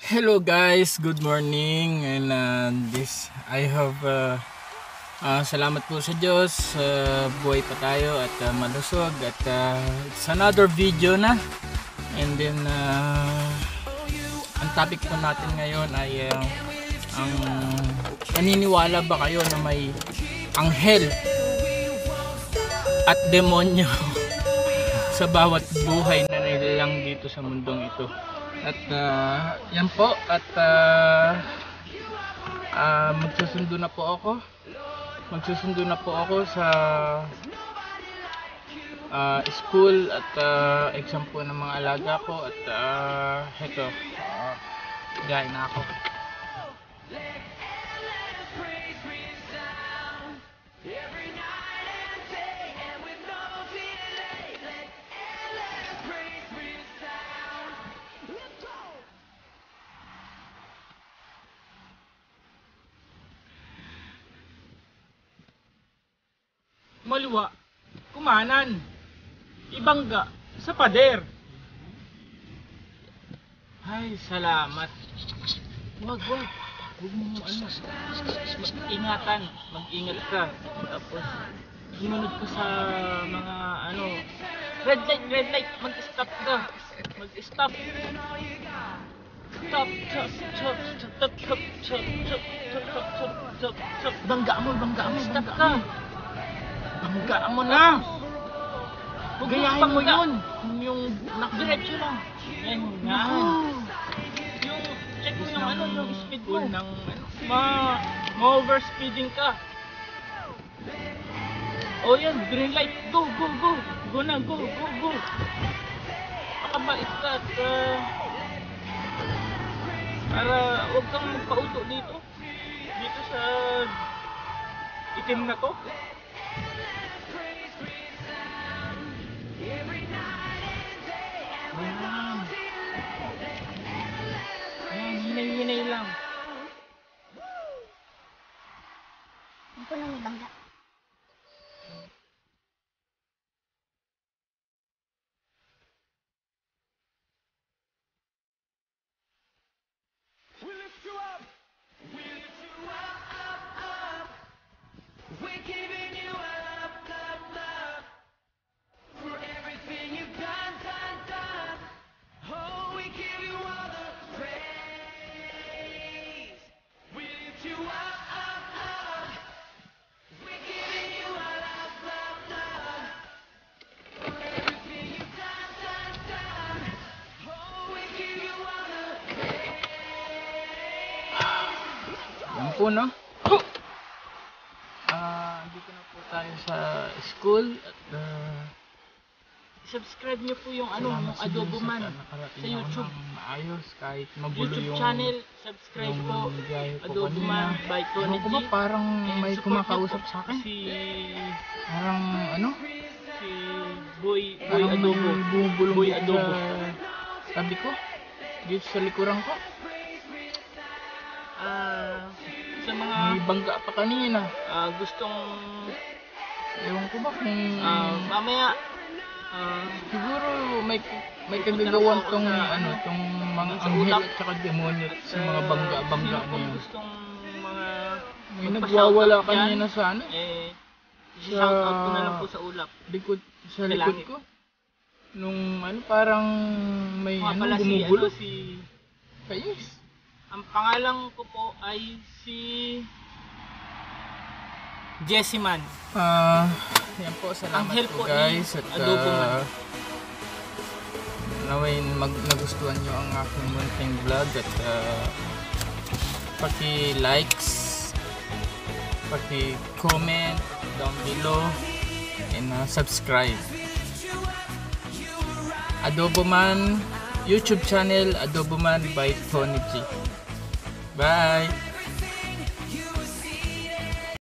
Hello guys, good morning, and I have salamat po sa Diyos, buhay pa tayo at malusog at it's another video na. And then ang topic po natin ngayon ay ang naniniwala ba kayo na may anghel at demonyo sa bawat buhay na nilalang dito sa mundong ito? At yan po, at magsusundo na po ako sa school at exam po ng mga alaga ko. At heto, gain na ako. Maliwa, kumanan, ibangga, sa pader. Ay, salamat. Wag mo mag-ingat ka. Tapos sumunod ka sa mga red light, mag-stop ka. Mag-stop. Stop. Bangga mo, stop ka. Banggaan mo na! Gayahin mo yun! Yung nakdiretso lang. Yan. Yung check mo yung speed mo. Ma-overspeeding ka. O yan, green light. Go! Go na, go! Makabait ka at para huwag kang magpauto dito. Dito sa itim na to. Hinay lang. Ang puno may bangga. Po, no? Dito na po tayo sa school at subscribe niyo po yung yung Adobo Man sa YouTube. Maayos kahit mabulo YouTube yung channel, subscribe po. Adobo Man by Tony G. Parang may kumakausap sa akin. Parang Si Boy Adobo. Boy Adobo. Sabi ko, dito sa likuran ko. Sa mga May bangga pa kanina. Gustong Ewan ko ba kung mamaya siguro may kagagawan tong tong mga anghel at saka demonyo sa mga bangga mo yan. Gustong mga May nagwawala kanina sa shout out ko na lang po sa ulap. Likod ko. Nung parang may gumugulo. Kayis. Ang pangalan ko po ay si Jesse Man. Yan po, salamat Anghel po po guys. ni At Adobo Man. naway nagustuhan nyo ang aking munting vlog at paki-likes, paki-comment down below, and subscribe. Adobo Man YouTube channel, Adobo Man by Tony G. Bye!